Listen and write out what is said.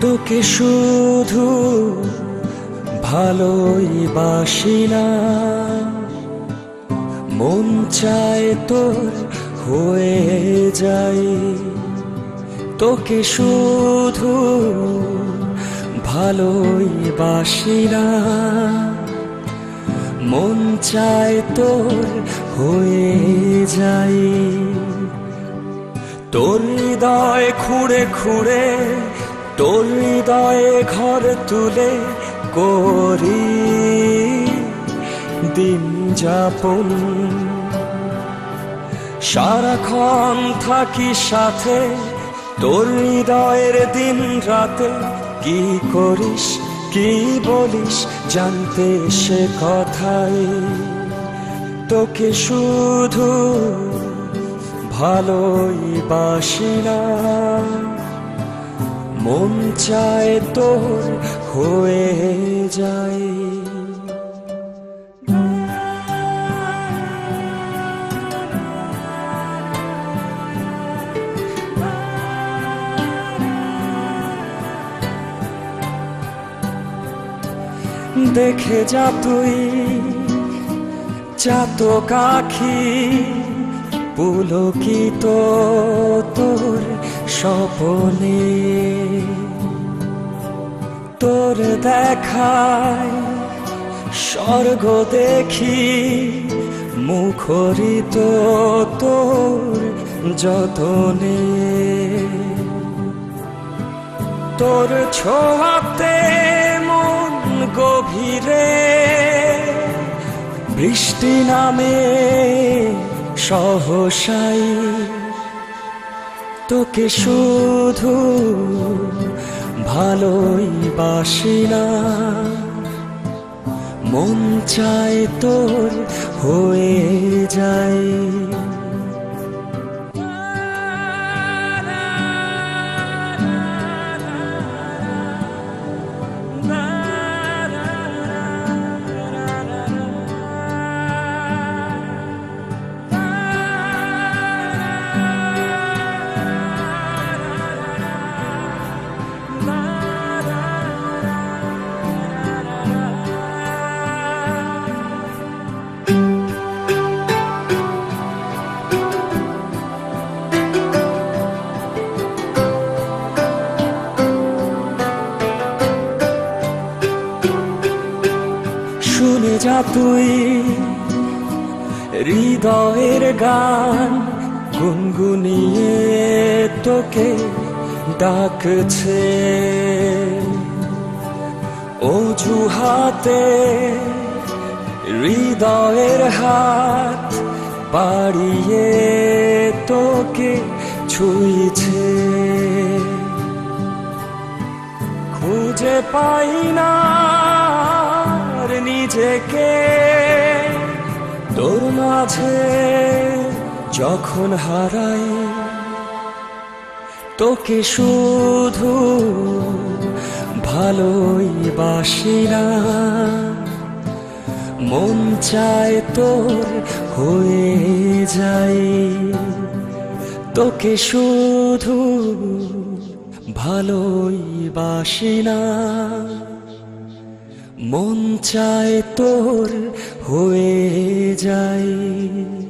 তোকে শুধু ভালোই বাসি না, মন চায় তোর হয়ে যাই। তোকে শুধু ভালোই বাসি না, মন চায় তোর হয়ে যাই। তোর হৃদয় খুঁড়ে খুঁড়ে, তোর হৃদয়ে ঘর তুলে করি দিন যাপন। সারাক্ষণ থাকি সাথে, তোর হৃদয়ের দিন রাতে। কি করিস কি বলিস জানতে সে কথাই। তোকে শুধু ভালোই বাসি না, মন চায় তোর হয়ে যায়। দেখে যা তুই চাতক আঁখি, পুলকিত তোর স্বপনে। তোর দেখায় স্বর্গ দেখি, মুখরিত তোর যতনে। তোর ছোঁয়াতে মন গভীরে বৃষ্টি নামে সহসাই। তোকে শুধু ভালোই বাসি না, মন চায় তোর হয়ে যায়। শুনে যা তুই হৃদয়ের গান, গুনগুনিয়ে তোকে ডাকছে। অজুহাতে হৃদয়ের হাত বাড়িয়ে তোকে ছুঁইছে। খুঁজে পাই না নিজেকে তোর মাঝে, যখন হারাই তোকে শুধু ভালোই বাসি না, মন চায় তোর হয়ে যাই। তোকে শুধু ভালোই বাসি না, মন চায় তোর হয়ে যায়।